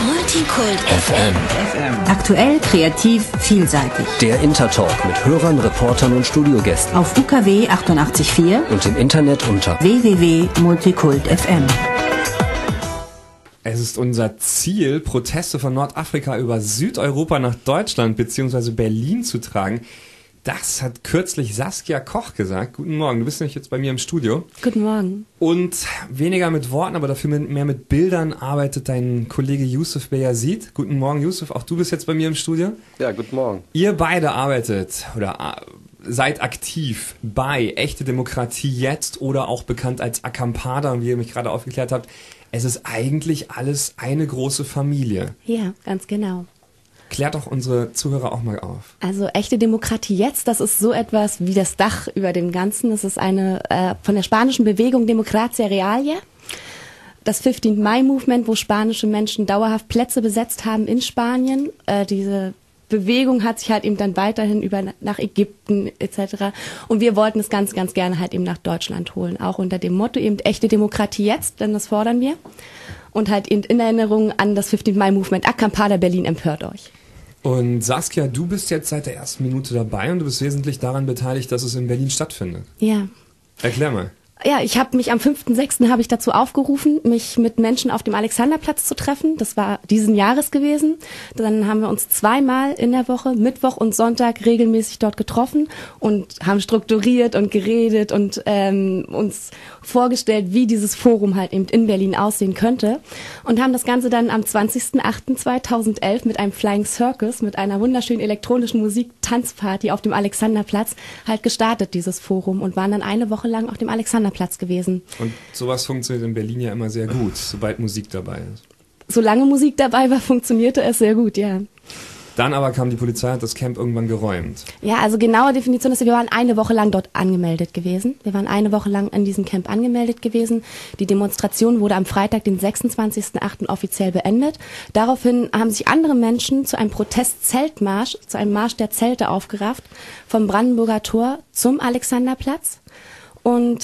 Multikult FM. Aktuell, kreativ, vielseitig. Der Intertalk mit Hörern, Reportern und Studiogästen. Auf UKW 88.4 und im Internet unter www.multikult.fm. Es ist unser Ziel, Proteste von Nordafrika über Südeuropa nach Deutschland bzw. Berlin zu tragen. Das hat kürzlich Saskia Koch gesagt. Guten Morgen, du bist nämlich jetzt bei mir im Studio. Guten Morgen. Und weniger mit Worten, aber dafür mehr mit Bildern arbeitet dein Kollege Yusuf Beyazid. Guten Morgen, Yusuf, auch du bist jetzt bei mir im Studio. Ja, guten Morgen. Ihr beide arbeitet oder seid aktiv bei Echte Demokratie jetzt oder auch bekannt als Acampada, und wie ihr mich gerade aufgeklärt habt, es ist eigentlich alles eine große Familie. Ja, ganz genau. Klärt doch unsere Zuhörer auch mal auf. Also Echte Demokratie jetzt, das ist so etwas wie das Dach über dem Ganzen. Das ist eine von der spanischen Bewegung Democracia Realia. Das 15. Mai-Movement, wo spanische Menschen dauerhaft Plätze besetzt haben in Spanien. Diese Bewegung hat sich halt eben dann weiterhin nach Ägypten etc. Und wir wollten es ganz, ganz gerne halt eben nach Deutschland holen. Auch unter dem Motto eben Echte Demokratie jetzt, denn das fordern wir. Und halt eben in Erinnerung an das 15. Mai-Movement Acampada Berlin empört euch. Und Saskia, du bist jetzt seit der ersten Minute dabei und du bist wesentlich daran beteiligt, dass es in Berlin stattfindet. Ja. Erklär mal. Ja, ich habe mich am 5.6. habe ich dazu aufgerufen, mich mit Menschen auf dem Alexanderplatz zu treffen. Das war diesen Jahres gewesen. Dann haben wir uns zweimal in der Woche, Mittwoch und Sonntag, regelmäßig dort getroffen und haben strukturiert und geredet und uns vorgestellt, wie dieses Forum halt eben in Berlin aussehen könnte. Und haben das Ganze dann am 20.08.2011 mit einem Flying Circus, mit einer wunderschönen elektronischen Musik-Tanzparty auf dem Alexanderplatz halt gestartet, dieses Forum. Und waren dann eine Woche lang auf dem Alexanderplatz gewesen. Und sowas funktioniert in Berlin ja immer sehr gut, sobald Musik dabei ist. Solange Musik dabei war, funktionierte es sehr gut, ja. Dann aber kam die Polizei und hat das Camp irgendwann geräumt. Ja, also genaue Definition ist, wir waren eine Woche lang dort angemeldet gewesen. Wir waren eine Woche lang in diesem Camp angemeldet gewesen. Die Demonstration wurde am Freitag, den 26.08. offiziell beendet. Daraufhin haben sich andere Menschen zu einem Protest-Zeltmarsch, zu einem Marsch der Zelte aufgerafft, vom Brandenburger Tor zum Alexanderplatz. Und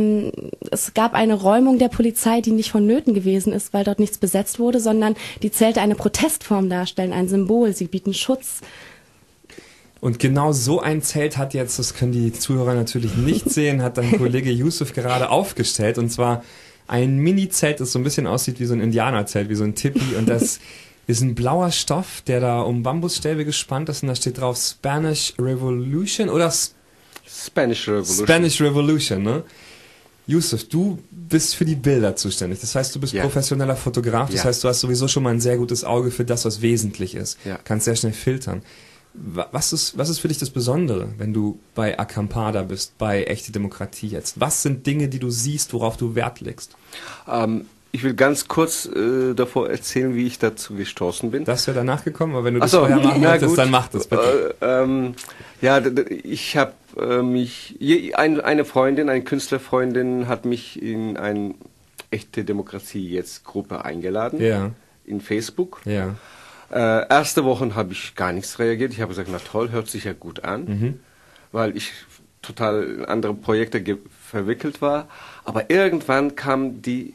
es gab eine Räumung der Polizei, die nicht vonnöten gewesen ist, weil dort nichts besetzt wurde, sondern die Zelte eine Protestform darstellen, ein Symbol, sie bieten Schutz. Und genau so ein Zelt hat jetzt, das können die Zuhörer natürlich nicht sehen, hat dein Kollege Yusuf gerade aufgestellt. Und zwar ein Mini-Zelt, das so ein bisschen aussieht wie so ein Indianerzelt, wie so ein Tipi. Und das ist ein blauer Stoff, der da um Bambusstäbe gespannt ist. Und da steht drauf Spanish Revolution oder Spanish Revolution. Spanish Revolution, ne? Yusuf, du bist für die Bilder zuständig. Das heißt, du bist professioneller Fotograf. Das heißt, du hast sowieso schon mal ein sehr gutes Auge für das, was wesentlich ist. Ja. Kannst sehr schnell filtern. Was ist für dich das Besondere, wenn du bei Acampada bist, bei Echte Demokratie jetzt? Was sind Dinge, die du siehst, worauf du Wert legst? Ich will ganz kurz davor erzählen, wie ich dazu gestoßen bin. Das wäre danach gekommen, aber wenn du das vorher machen möchtest, dann mach das bitte. Ich habe eine Freundin, eine Künstlerfreundin hat mich in eine Echte Demokratie jetzt Gruppe eingeladen, in Facebook. Ja. Erste Wochen habe ich gar nichts reagiert. Ich habe gesagt, na toll, hört sich ja gut an, weil ich total in andere Projekte verwickelt war. Aber irgendwann kam die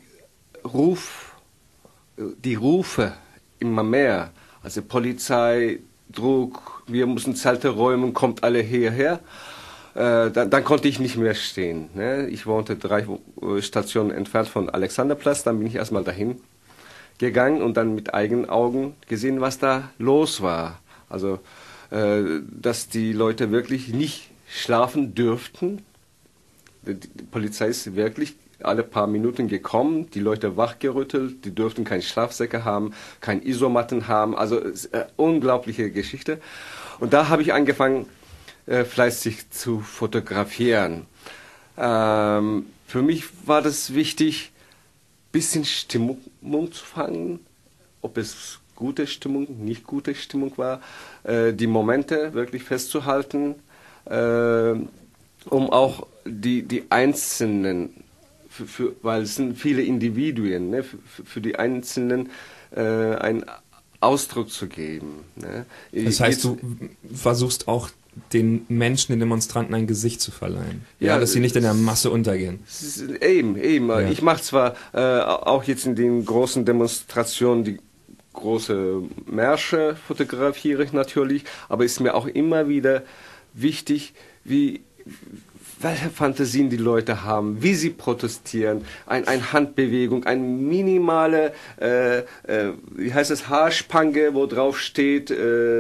Rufe immer mehr, also Polizei, Druck, wir müssen Zelte räumen, kommt alle hierher. Dann konnte ich nicht mehr stehen. Ne? Ich wohnte 3 Stationen entfernt von Alexanderplatz, dann bin ich erstmal dahin gegangen und dann mit eigenen Augen gesehen, was da los war. Also, dass die Leute wirklich nicht schlafen dürften. Die Polizei ist wirklich alle paar Minuten gekommen, die Leute wachgerüttelt, die durften keine Schlafsäcke haben, keine Isomatten haben, also unglaubliche Geschichte. Und da habe ich angefangen, fleißig zu fotografieren. Für mich war das wichtig, ein bisschen Stimmung zu fangen, ob es gute Stimmung, nicht gute Stimmung war, die Momente wirklich festzuhalten, um auch die Einzelnen, weil es sind viele Individuen, ne, für die Einzelnen einen Ausdruck zu geben. Ne. Das heißt, du versuchst auch den Menschen, den Demonstranten ein Gesicht zu verleihen. Ja, dass sie nicht in der Masse untergehen. Eben. Ja. Ich mache zwar auch jetzt in den großen Demonstrationen, die große Märsche fotografiere ich natürlich, aber ist mir auch immer wieder wichtig, welche Fantasien die Leute haben, wie sie protestieren, eine Handbewegung, eine minimale, Haarspange, wo drauf steht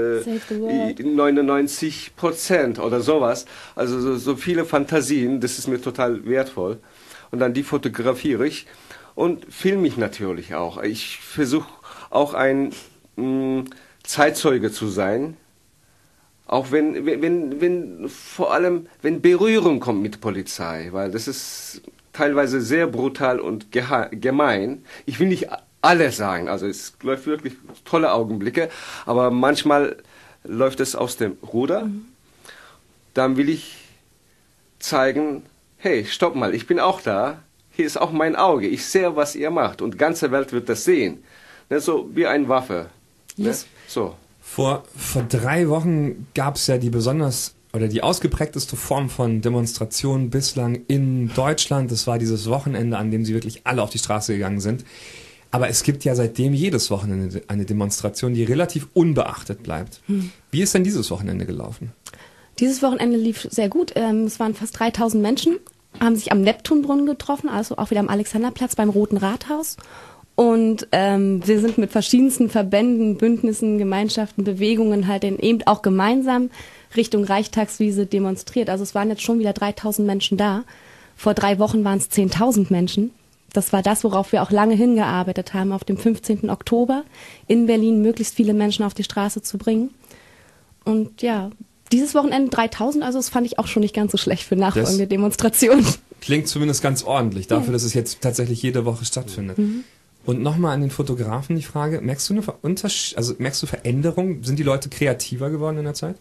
99% oder sowas. Also so viele Fantasien, das ist mir total wertvoll. Und dann die fotografiere ich und filme ich natürlich auch. Ich versuche auch ein Zeitzeuge zu sein. Auch wenn vor allem, wenn Berührung kommt mit Polizei, weil das ist teilweise sehr brutal und gemein. Ich will nicht alles sagen, also es läuft wirklich tolle Augenblicke, aber manchmal läuft es aus dem Ruder. Dann will ich zeigen, hey, stopp mal, ich bin auch da, hier ist auch mein Auge, ich sehe, was ihr macht und die ganze Welt wird das sehen. Ne, so wie eine Waffe. Yes. Ne? So. Vor 3 Wochen gab es ja die ausgeprägteste Form von Demonstrationen bislang in Deutschland. Das war dieses Wochenende, an dem sie wirklich alle auf die Straße gegangen sind. Aber es gibt ja seitdem jedes Wochenende eine Demonstration, die relativ unbeachtet bleibt. Wie ist denn dieses Wochenende gelaufen? Dieses Wochenende lief sehr gut. Es waren fast 3000 Menschen, haben sich am Neptunbrunnen getroffen, also auch wieder am Alexanderplatz beim Roten Rathaus. Und wir sind mit verschiedensten Verbänden, Bündnissen, Gemeinschaften, Bewegungen halt eben auch gemeinsam Richtung Reichstagswiese demonstriert. Also es waren jetzt schon wieder 3000 Menschen da. Vor 3 Wochen waren es 10.000 Menschen. Das war das, worauf wir auch lange hingearbeitet haben, auf dem 15. Oktober in Berlin möglichst viele Menschen auf die Straße zu bringen. Und ja, dieses Wochenende 3000, also das fand ich auch schon nicht ganz so schlecht für nachfolgende Demonstrationen. Klingt zumindest ganz ordentlich, dafür, dass es jetzt tatsächlich jede Woche stattfindet. Und nochmal an den Fotografen die Frage, merkst du Veränderung? Sind die Leute kreativer geworden in der Zeit?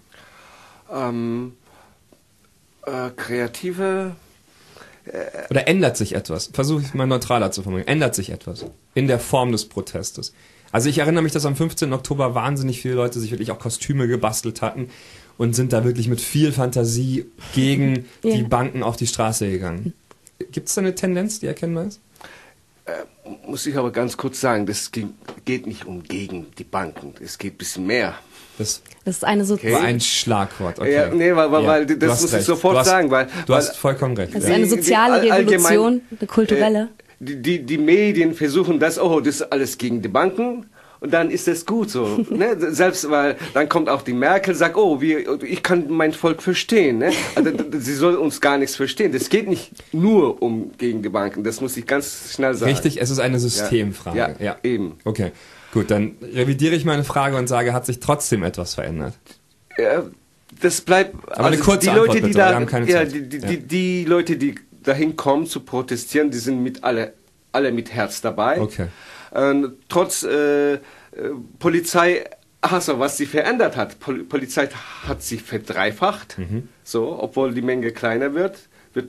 Kreative... Oder ändert sich etwas? Versuche ich mal neutraler zu formulieren. Ändert sich etwas in der Form des Protestes? Also ich erinnere mich, dass am 15. Oktober wahnsinnig viele Leute sich wirklich auch Kostüme gebastelt hatten und sind da wirklich mit viel Fantasie gegen die Banken auf die Straße gegangen. Gibt es da eine Tendenz, die erkennbar ist? Muss ich aber ganz kurz sagen, das geht nicht gegen die Banken, es geht ein bisschen mehr. Das ist eine war ein Schlagwort. Okay. Ja, nee, weil das muss ich sofort sagen. Du hast vollkommen recht. Das ist eine soziale Revolution, eine kulturelle. Die Medien versuchen das ist alles gegen die Banken. Und dann ist es gut so. Ne? Selbst, weil dann kommt auch die Merkel, sagt, ich kann mein Volk verstehen. Ne? Also, sie soll uns gar nichts verstehen. Das geht nicht nur gegen die Banken. Das muss ich ganz schnell sagen. Richtig, es ist eine Systemfrage. Ja, eben. Okay, gut, dann revidiere ich meine Frage und sage, hat sich trotzdem etwas verändert? Ja, das bleibt... Aber eine kurze Antwort, bitte, wir haben keine Zeit. Die Leute, die dahin kommen zu protestieren, die sind alle mit Herz dabei. Okay. Trotz Polizei, was sie verändert hat. Polizei hat sich verdreifacht, so, obwohl die Menge kleiner wird die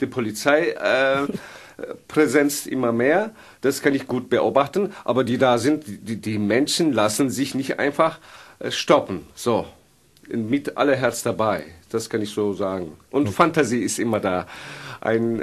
Polizeipräsenz immer mehr. Das kann ich gut beobachten, aber die da sind, die Menschen lassen sich nicht einfach stoppen, so, mit aller Herz dabei, das kann ich so sagen. Und Fantasie ist immer da. Ein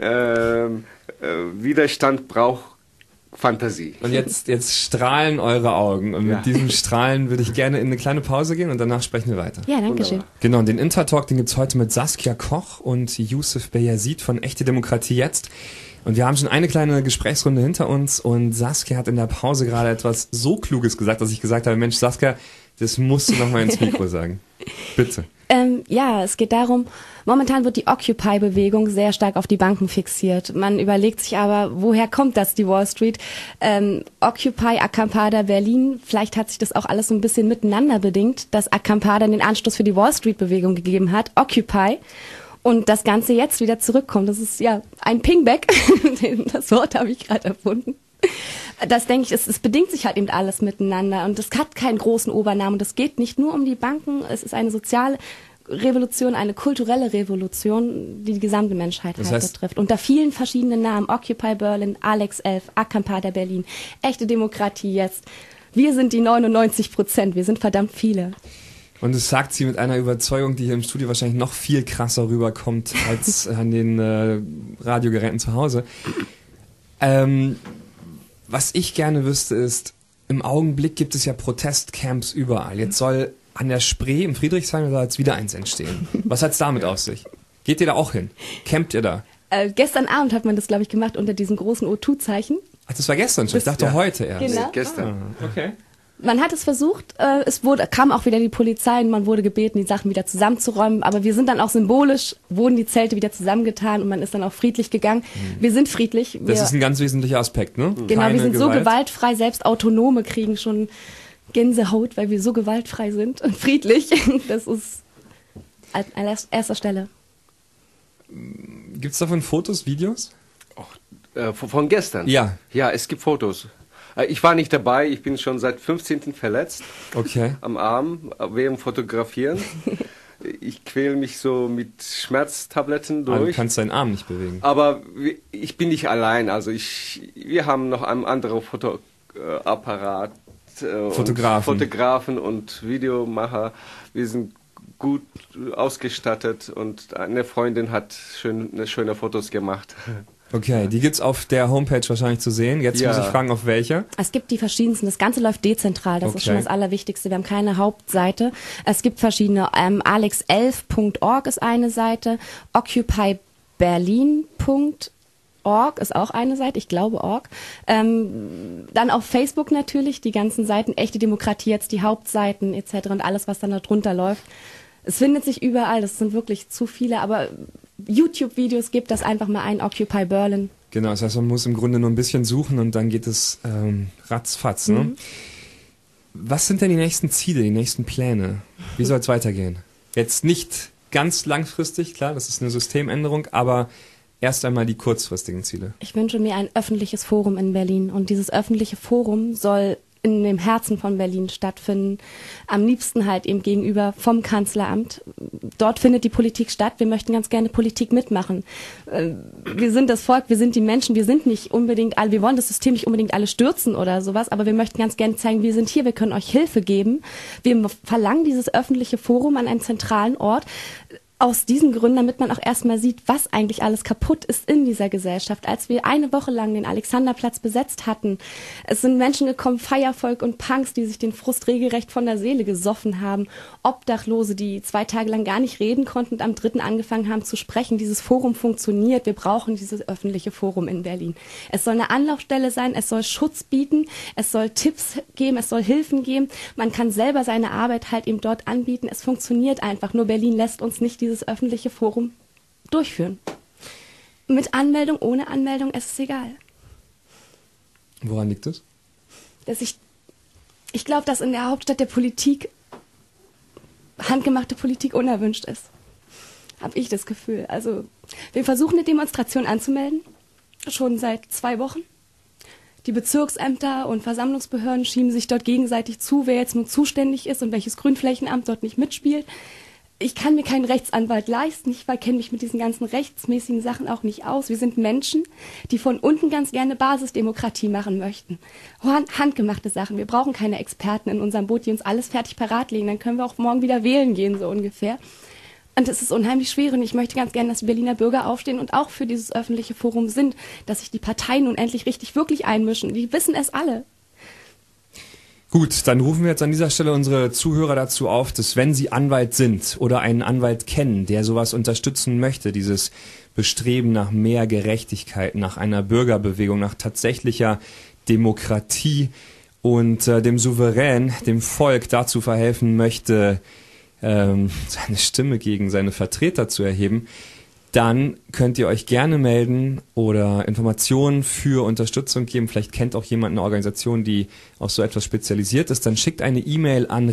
Widerstand braucht Fantasie. Und jetzt strahlen eure Augen. Und mit diesem Strahlen würde ich gerne in eine kleine Pause gehen und danach sprechen wir weiter. Ja, danke schön. Genau, den Intertalk, den gibt's heute mit Saskia Koch und Yusuf Beyazit von Echte Demokratie jetzt. Und wir haben schon eine kleine Gesprächsrunde hinter uns und Saskia hat in der Pause gerade etwas so Kluges gesagt, dass ich gesagt habe, Mensch, Saskia, das musst du nochmal ins Mikro sagen. Bitte. Es geht darum, momentan wird die Occupy-Bewegung sehr stark auf die Banken fixiert. Man überlegt sich aber, woher kommt das, die Wall Street? Occupy, Acampada, Berlin, vielleicht hat sich das auch alles so ein bisschen miteinander bedingt, dass Acampada den Anstoß für die Wall Street-Bewegung gegeben hat, Occupy, und das Ganze jetzt wieder zurückkommt. Das ist ja ein Pingback, das Wort habe ich gerade erfunden. Das denke ich, es bedingt sich halt eben alles miteinander und es hat keinen großen Obernamen. Das geht nicht nur um die Banken, es ist eine soziale Revolution, eine kulturelle Revolution, die gesamte Menschheit betrifft. Unter vielen verschiedenen Namen, Occupy Berlin, Alex 11, Acampada Berlin, Echte Demokratie jetzt. Wir sind die 99%, wir sind verdammt viele. Und das sagt sie mit einer Überzeugung, die hier im Studio wahrscheinlich noch viel krasser rüberkommt als an den Radiogeräten zu Hause. Was ich gerne wüsste ist, im Augenblick gibt es ja Protestcamps überall. Jetzt soll an der Spree im Friedrichshain soll jetzt wieder eins entstehen. Was hat's damit auf sich? Geht ihr da auch hin? Campt ihr da? Gestern Abend hat man das, glaube ich, gemacht unter diesem großen O2-Zeichen. Ach, das war gestern schon. Ich dachte heute erst. Genau. Gestern. Okay. Man hat es versucht, kam auch wieder die Polizei und man wurde gebeten, die Sachen wieder zusammenzuräumen, aber wir sind dann auch symbolisch, wurden die Zelte wieder zusammengetan und man ist dann auch friedlich gegangen. Wir sind friedlich. Das ist ein ganz wesentlicher Aspekt, ne? Genau, Keine wir sind Gewalt. so gewaltfrei, selbst Autonome kriegen schon Gänsehaut, weil wir so gewaltfrei sind und friedlich. Das ist an erster Stelle. Gibt's davon Fotos, Videos? Von gestern? Ja. Ja, es gibt Fotos. Ich war nicht dabei, ich bin schon seit 15. verletzt. Okay. Am Arm, während Fotografieren. Ich quäle mich so mit Schmerztabletten durch. Aber du kannst deinen Arm nicht bewegen. Aber ich bin nicht allein. Also wir haben noch einen anderen Fotoapparat. Fotografen und Videomacher. Wir sind gut ausgestattet und eine Freundin hat schöne Fotos gemacht. Okay, die gibt's auf der Homepage wahrscheinlich zu sehen. Jetzt muss ich fragen, auf welcher? Es gibt die verschiedensten. Das Ganze läuft dezentral. Das ist schon das Allerwichtigste. Wir haben keine Hauptseite. Es gibt verschiedene. alex11.org ist eine Seite. occupyberlin.org ist auch eine Seite. Ich glaube org. Dann auf Facebook natürlich die ganzen Seiten. Echte Demokratie jetzt, die Hauptseiten etc. und alles, was dann da drunter läuft. Es findet sich überall. Das sind wirklich zu viele. Aber YouTube-Videos gibt das einfach mal ein, Occupy Berlin. Genau, das heißt, man muss im Grunde nur ein bisschen suchen und dann geht es ratzfatz. Ne? Was sind denn die nächsten Ziele, die nächsten Pläne? Wie soll es weitergehen? Jetzt nicht ganz langfristig, klar, das ist eine Systemänderung, aber erst einmal die kurzfristigen Ziele. Ich wünsche mir ein öffentliches Forum in Berlin und dieses öffentliche Forum soll in dem Herzen von Berlin stattfinden. Am liebsten halt eben gegenüber vom Kanzleramt. Dort findet die Politik statt. Wir möchten ganz gerne Politik mitmachen. Wir sind das Volk, wir sind die Menschen, wir sind nicht unbedingt alle, wir wollen das System nicht unbedingt alle stürzen oder sowas, aber wir möchten ganz gerne zeigen, wir sind hier, wir können euch Hilfe geben. Wir verlangen dieses öffentliche Forum an einem zentralen Ort. Aus diesen Gründen, damit man auch erstmal sieht, was eigentlich alles kaputt ist in dieser Gesellschaft. Als wir eine Woche lang den Alexanderplatz besetzt hatten, es sind Menschen gekommen, Feiervolk und Punks, die sich den Frust regelrecht von der Seele gesoffen haben. Obdachlose, die 2 Tage lang gar nicht reden konnten und am 3. angefangen haben zu sprechen. Dieses Forum funktioniert. Wir brauchen dieses öffentliche Forum in Berlin. Es soll eine Anlaufstelle sein, es soll Schutz bieten, es soll Tipps geben, es soll Hilfen geben. Man kann selber seine Arbeit halt eben dort anbieten. Es funktioniert einfach. Nur Berlin lässt uns nicht dieses öffentliche Forum durchführen. Mit Anmeldung, ohne Anmeldung, es ist egal. Woran liegt es? Ich glaube, dass in der Hauptstadt der Politik handgemachte Politik unerwünscht ist. Habe ich das Gefühl. Also, wir versuchen eine Demonstration anzumelden, schon seit 2 Wochen. Die Bezirksämter und Versammlungsbehörden schieben sich dort gegenseitig zu, wer jetzt nun zuständig ist und welches Grünflächenamt dort nicht mitspielt. Ich kann mir keinen Rechtsanwalt leisten, ich kenne mich mit diesen ganzen rechtsmäßigen Sachen auch nicht aus. Wir sind Menschen, die von unten ganz gerne Basisdemokratie machen möchten. Handgemachte Sachen. Wir brauchen keine Experten in unserem Boot, die uns alles fertig parat legen. Dann können wir auch morgen wieder wählen gehen, so ungefähr. Und es ist unheimlich schwer und ich möchte ganz gerne, dass die Berliner Bürger aufstehen und auch für dieses öffentliche Forum sind, dass sich die Parteien nun endlich wirklich einmischen. Die wissen es alle. Gut, dann rufen wir jetzt an dieser Stelle unsere Zuhörer dazu auf, dass wenn sie Anwalt sind oder einen Anwalt kennen, der sowas unterstützen möchte, dieses Bestreben nach mehr Gerechtigkeit, nach einer Bürgerbewegung, nach tatsächlicher Demokratie und dem Souverän, dem Volk dazu verhelfen möchte, seine Stimme gegen seine Vertreter zu erheben, dann könnt ihr euch gerne melden oder Informationen für Unterstützung geben. Vielleicht kennt auch jemand eine Organisation, die auf so etwas spezialisiert ist. Dann schickt eine E-Mail an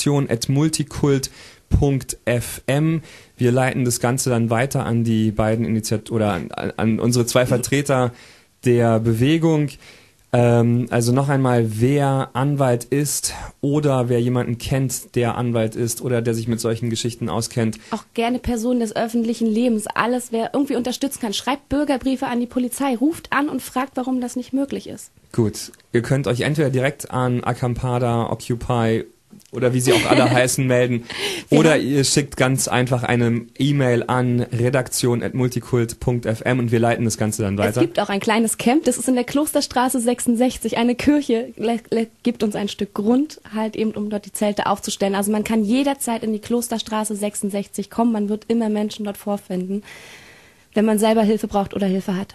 redaktion@multikult.fm. Wir leiten das Ganze dann weiter an die beiden an unsere 2 Vertreter der Bewegung. Also noch einmal, wer Anwalt ist oder wer jemanden kennt, der Anwalt ist oder der sich mit solchen Geschichten auskennt. Auch gerne Personen des öffentlichen Lebens, alles, wer irgendwie unterstützen kann. Schreibt Bürgerbriefe an die Polizei, ruft an und fragt, warum das nicht möglich ist. Gut, ihr könnt euch entweder direkt an Acampada, Occupy oder wie sie auch alle heißen, melden. Oder ihr schickt ganz einfach eine E-Mail an redaktion@multikult.fm und wir leiten das Ganze dann weiter. Es gibt auch ein kleines Camp, das ist in der Klosterstraße 66. Eine Kirche gibt uns ein Stück Grund, halt eben, um dort die Zelte aufzustellen. Also man kann jederzeit in die Klosterstraße 66 kommen, man wird immer Menschen dort vorfinden, wenn man selber Hilfe braucht oder Hilfe hatte.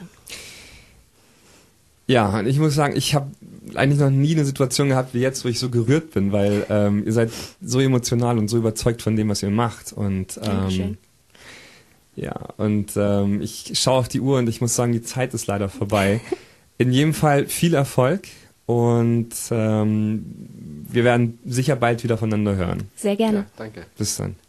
Ja, und ich muss sagen, ich habe eigentlich noch nie eine Situation gehabt wie jetzt, wo ich so gerührt bin, weil ihr seid so emotional und so überzeugt von dem, was ihr macht. Und ja, und ich schaue auf die Uhr und ich muss sagen, die Zeit ist leider vorbei. In jedem Fall viel Erfolg und wir werden sicher bald wieder voneinander hören. Sehr gerne. Ja, danke. Bis dann.